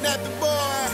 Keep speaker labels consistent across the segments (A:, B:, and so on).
A: Nappy boy.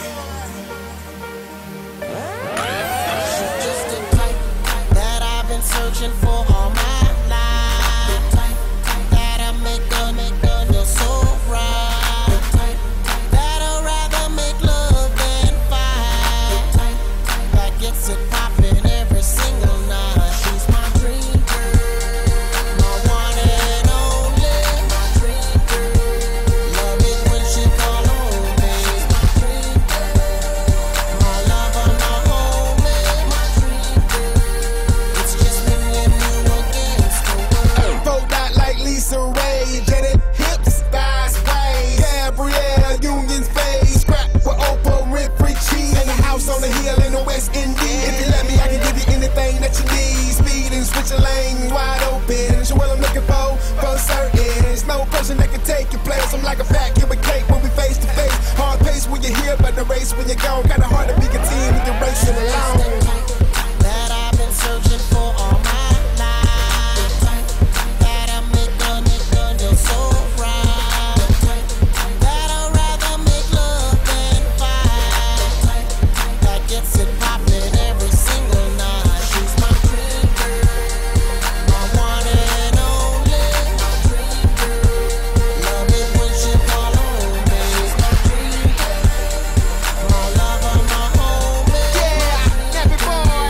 B: She's just the type that I've been searching for all my life. The type that'll make her feel so right. The type that'll rather make love than fight. The type that gets it poppin' every single night. She's my dream girl, my one and only. My dream girl, love it when she call on me. She's my dream girl, my lover, my homie. My dream girl, it's just me and you against the world.
A: Fold out like Lisa Ray, jetted hips, thighs sway. Gabrielle Union's face, scrap with Oprah Winfrey cheese. And a house on the hill in the West Indies. If you let me, I can give you anything that you need. Speed and switching lanes wide open. Show what I'm looking for certain. There's no person that can take your place. I'm like a fat kid with cake when we face to face. Hard pace when you're here, but the race when you're gone. Kinda hard to be a team when you're racing alone.
B: That I've been searching for all my life. The type that'll make her feel so right. The type that'll rather make love than fight. The type that gets it poppin' every single night. She's my dream girl, my one and only. My dream girl, love it when she call on me. She's my dream girl, my lover, my homie.
A: Yeah, Nappy boy,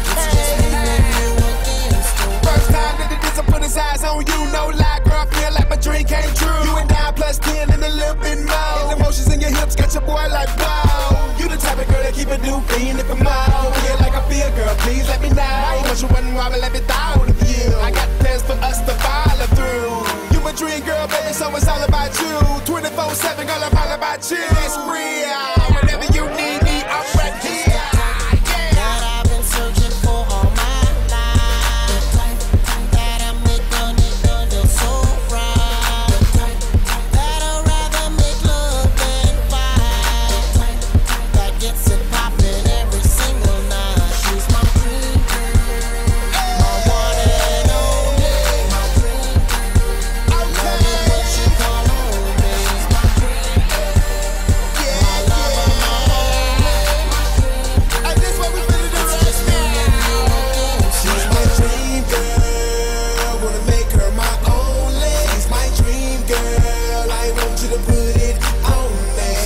A: first time that the disc put his eyes on you, no lie, girl, I feel like my dream came true. You and I plus 10 and a little bit more. And the motions in your hips got your boy like wow. You the type of girl that keep a new fiend if I'm out. Feel like I feel, girl, please let me know. Once you wouldn't wobble every thought of you. I got plans for us to follow through. You my dream girl, baby, so it's all about you. 24/7, girl, I'm all about you. It's real. Whenever you need me, I'm right here.
B: That I've been searching for all my life. The type that'll make her feel so right. The type that'll rather make love than fight. The type that gets it poppin' every single night. She's my dream girl, my one and only. My dream girl, love it when she call on me. She's my dream girl, my lover, my homie. My dream girl.
A: And this what we finna do right now. She's my dream girl, wanna make her my only. She's my dream girl, I want you to put it on me.